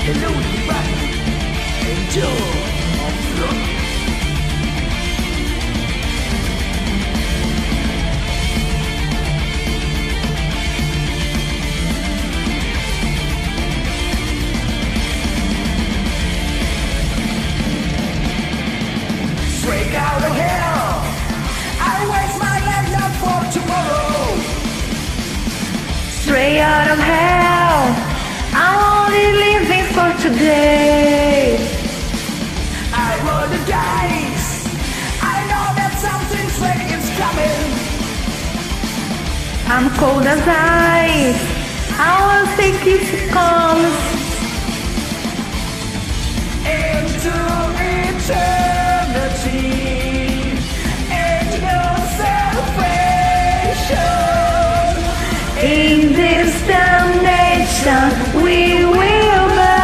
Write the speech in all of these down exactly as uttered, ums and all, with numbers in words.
Hello everybody, enjoy our flow. Straight out of hell, I waste my life not for tomorrow. Straight out of hell, I'm only living for today. I roll the dice, I know that something strange is coming. I'm cold as ice, I wanna think if it comes Into eternity, ain't no salvation. in this damnation. We will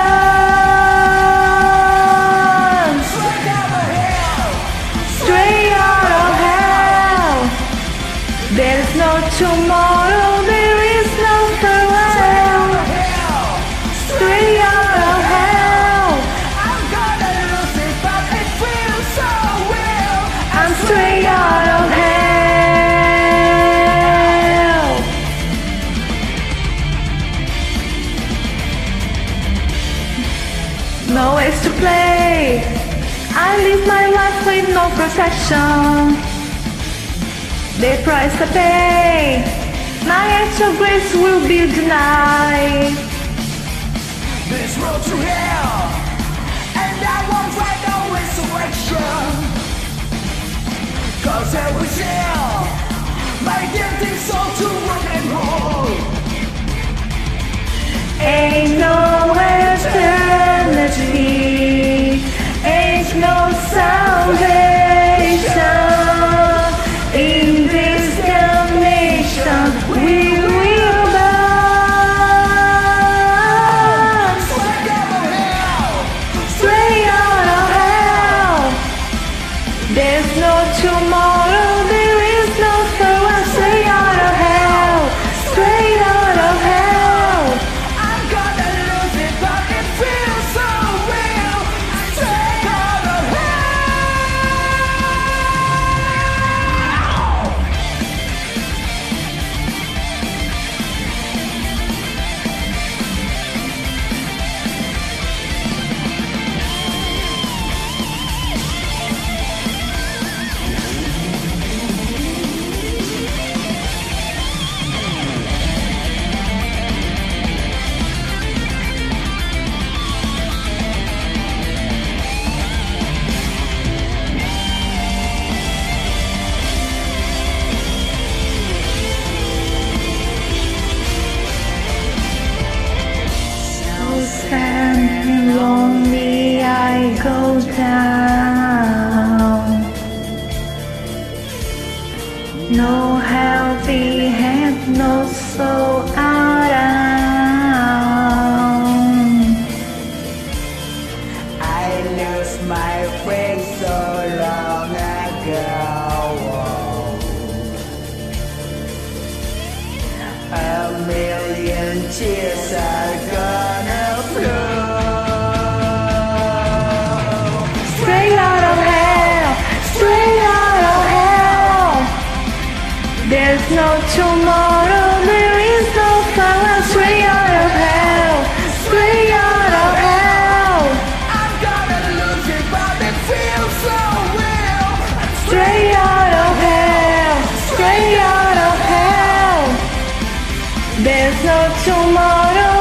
burn Straight out of hell, straight out of hell. There's no tomorrow, there is no farewell. hell. Straight out of hell, I'm gonna lose it, but it feels so real. I'm straight out of hell. No ways to play, I live my life with no protection. The price I pay, my acts of grace will be denied. This road to hell, and I won't find no resurrection. Cause I will sell my guilty soul to rock and roll. Ain't no eternity, ain't no salvation. In this damnation, we will burn Straight out of hell, straight out of hell. There's no tomorrow, there is no farewell. Straight out of hell, straight out of hell. I'm gonna lose it, but it feels so real. Straight out of hell. So sad and lonely I go down. No healthy hand, no soul around. I lost my friend so long ago. A million tears are gonna flow. Straight out of hell, straight out of hell. There's no tomorrow, there is no farewell. Straight out of hell, straight out of hell. I'm gonna lose it, but it feels so real. Straight out of hell, straight out of hell. There's no tomorrow,